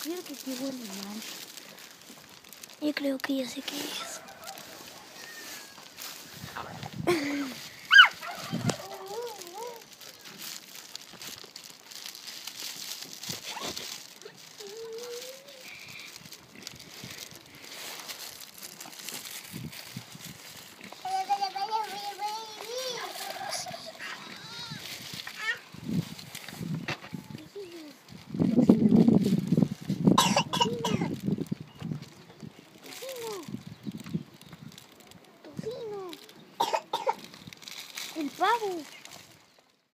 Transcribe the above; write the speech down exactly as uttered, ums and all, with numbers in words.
cierto que huele mal. Yo creo que ya sé qué es. El pavo.